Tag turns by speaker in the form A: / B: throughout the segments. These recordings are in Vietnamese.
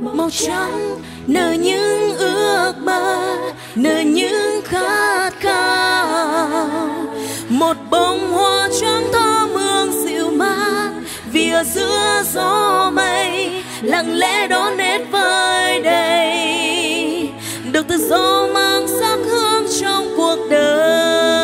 A: màu trắng nở những ước mơ, nở những khát khao. Một bông hoa trắng thơm hương dịu mát vì ở giữa gió mây lặng lẽ đón Tết vơi đầy, được tự do mang sắc hương trong cuộc đời.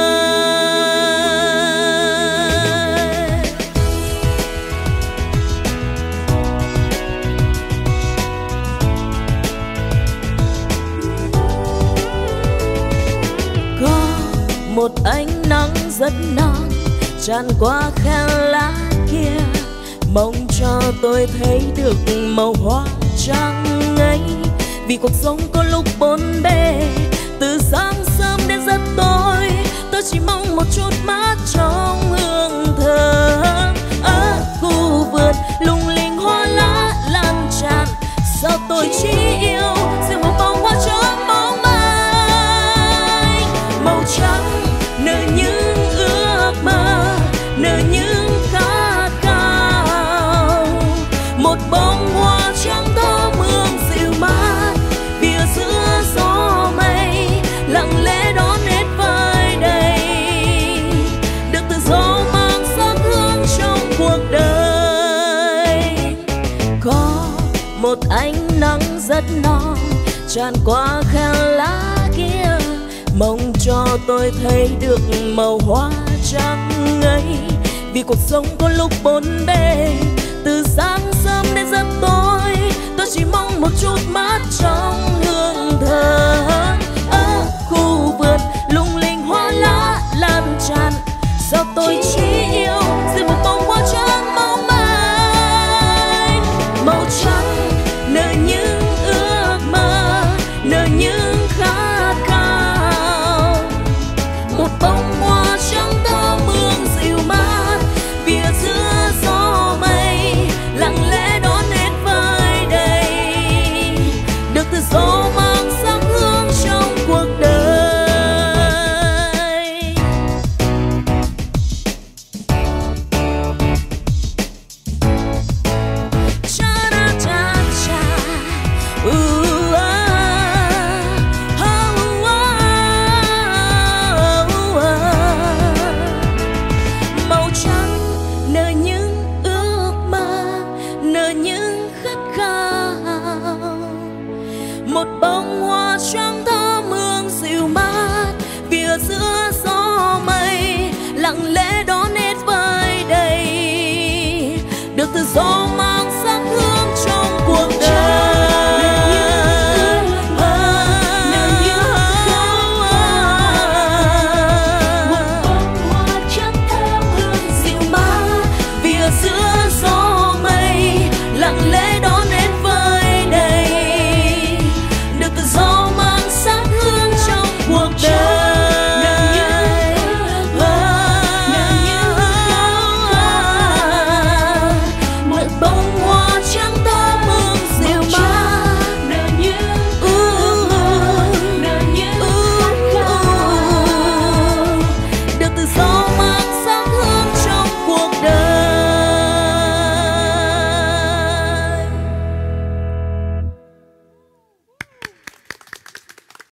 A: Có một ánh nắng rất non tràn qua khe lá kia, mong cho tôi thấy được màu hoa trắng ấy. Vì cuộc sống có lúc bốn bề, từ sáng sớm đến rất tối, tôi chỉ mong một chút mát trong hương thơm. Ở khu vườn lung linh hoa lá lan tràn, sao tôi chỉ yêu riêng một bông hoa trắng bóng mai. Màu trắng nở những ước mơ, nở những khát khao. Một bông hoa trắng thơm hương dịu mát vì ở giữa gió mây lặng lẽ đón Tết vơi đầy, được tự do mang sắc hương trong cuộc đời. Có một ánh nắng rất non tràn qua khe lá kia, mong cho tôi thấy được màu hoa trắng ấy. Vì cuộc sống có lúc bốn bề, từ sáng sớm đến rất tối, tôi chỉ mong một chút mát trong hương thơm. Ở khu vườn lung linh hoa lá lan tràn, sao tôi chỉ yêu riêng một bông hoa trắng mong manh. Màu trắng nở những ước mơ, nở những khát khao. Một bông hoa trắng thơm hương dịu mát vì ở giữa gió mây lặng lẽ đón Tết vơi đầy, được tự do mang sắc hương trong cuộc đời. Cha da cha cha, màu trắng nở những ước mơ, nở những khát khao. Một bông hoa trắng thơm hương dịu mát vì ở giữa gió mây lặng lẽ đón Tết vơi đầy, được tự do